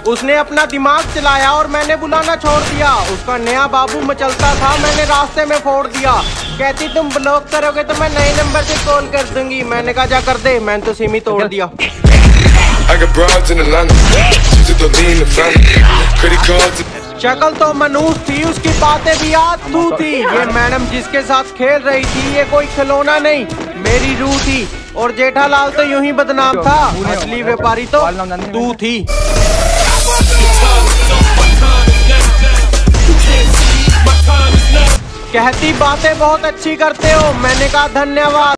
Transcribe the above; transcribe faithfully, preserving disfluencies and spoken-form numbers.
उसने अपना दिमाग चलाया और मैंने बुलाना छोड़ दिया। उसका नया बाबू मचलता था, मैंने रास्ते में फोड़ दिया। कहती तुम ब्लॉक करोगे तो मैं नए नंबर से कॉल कर दूंगी। मैंने कहा जा कर दे, मैंने तो सिम ही तोड़ दिया। शक्ल तो मनूस थी, उसकी बातें भी आतू थी। ये मैडम जिसके साथ खेल रही थी ये कोई खिलौना नहीं, मेरी रूह थी। और जेठालाल तो यूं ही बदनाम था, असली व्यापारी तो तू थी। कहती बातें बहुत अच्छी करते हो, मैंने कहा धन्यवाद।